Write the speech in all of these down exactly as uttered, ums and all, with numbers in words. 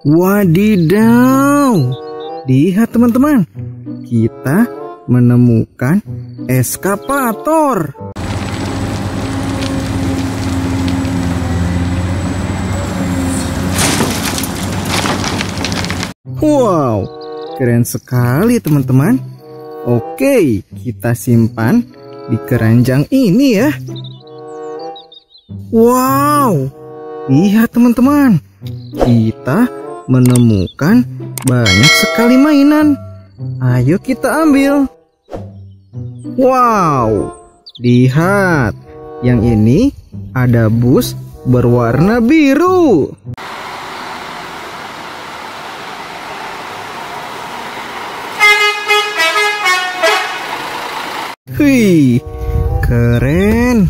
Wadidaw, lihat teman-teman, kita menemukan eskavator. Wow, keren sekali teman-teman. Oke, kita simpan di keranjang ini ya. Wow, lihat teman-teman, kita menemukan banyak sekali mainan. Ayo kita ambil. Wow, lihat, yang ini ada bus berwarna biru. Wih, keren.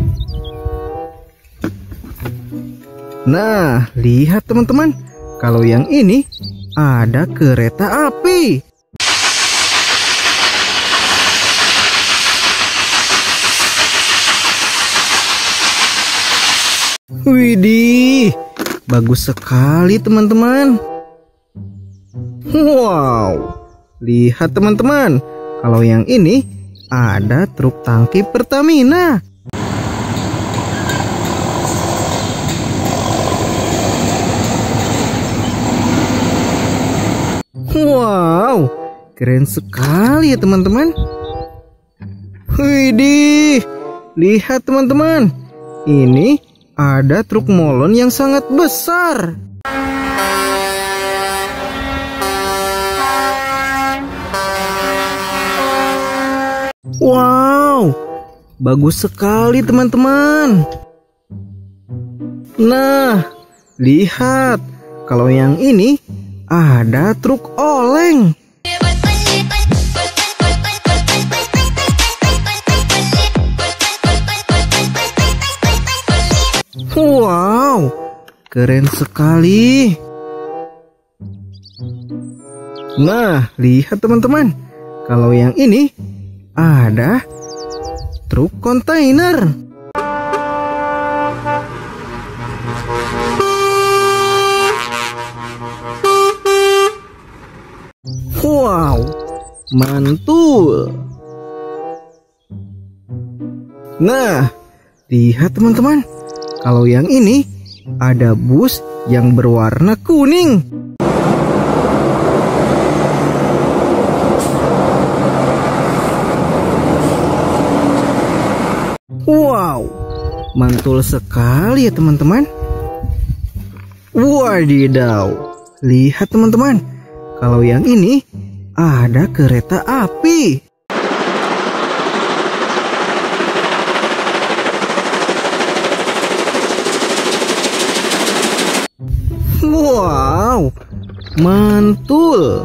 Nah, lihat teman-teman, kalau yang ini ada kereta api. Widih, bagus sekali teman-teman. Wow, lihat teman-teman, kalau yang ini ada truk tangki Pertamina. Wow, keren sekali ya teman-teman. Widih, lihat teman-teman, ini ada truk molen yang sangat besar. Wow, bagus sekali teman-teman. Nah, lihat, kalau yang ini ada truk oleng. Wow, keren sekali. Nah, lihat teman-teman, kalau yang ini ada truk kontainer. Wow, mantul. Nah, lihat teman-teman, kalau yang ini ada bus yang berwarna kuning. Wow, mantul sekali ya teman-teman. Wadidaw, lihat teman-teman, kalau yang ini ada kereta api. Wow, mantul.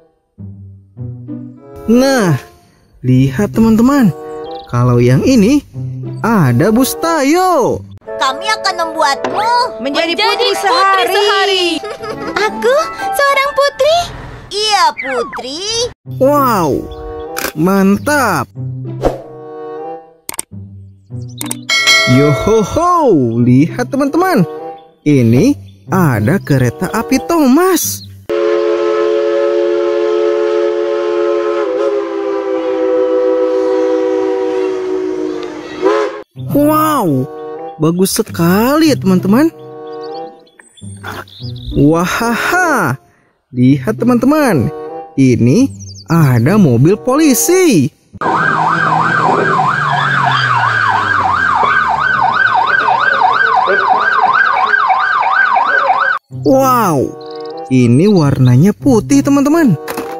Nah, lihat teman-teman, kalau yang ini ada bus Tayo. Kami akan membuatmu menjadi, menjadi putri, putri sehari. sehari. Aku seorang putri. Iya, putri. Wow, mantap. Yohoho, lihat teman-teman, ini ada kereta api Thomas. Wow, bagus sekali ya teman-teman. Wahaha, lihat teman-teman, ini ada mobil polisi. Wow, ini warnanya putih teman-teman.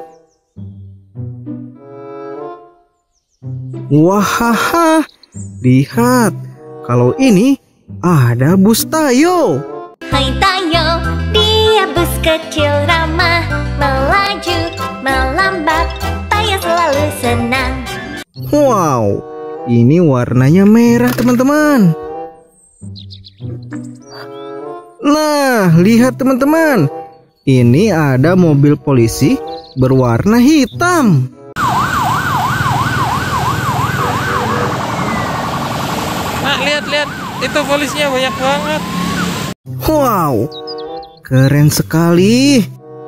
Wahaha, lihat, kalau ini ada bus Tayo. Hai Tayo, dia bus kecil ramah, melaju, melambat, Tayo selalu senang. Wow, ini warnanya merah teman-teman. Nah, lihat teman-teman, ini ada mobil polisi berwarna hitam. Nah, lihat-lihat, itu polisinya banyak banget. Wow, keren sekali.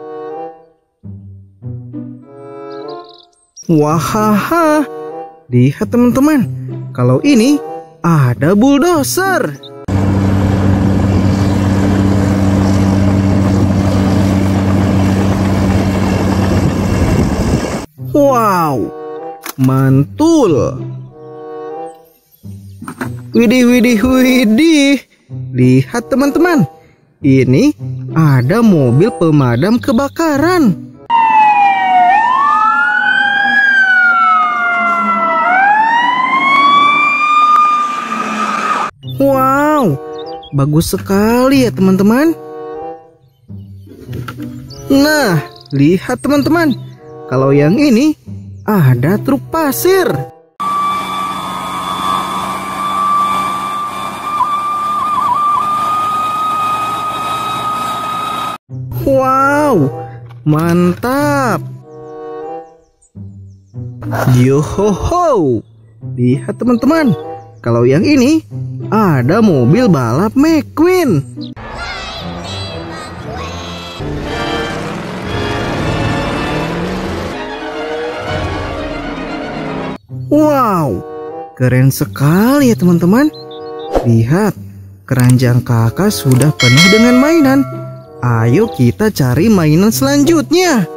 Wahaha, lihat teman-teman, kalau ini ada bulldozer. Wow, mantul. Widih, widih, widih. Lihat teman-teman, ini ada mobil pemadam kebakaran. Wow, bagus sekali ya teman-teman. Nah, lihat teman-teman, kalau yang ini ada truk pasir. Wow, mantap. Yohoho, lihat teman-teman, kalau yang ini ada mobil balap McQueen. Wow, keren sekali ya teman-teman. Lihat, keranjang kakak sudah penuh dengan mainan. Ayo kita cari mainan selanjutnya.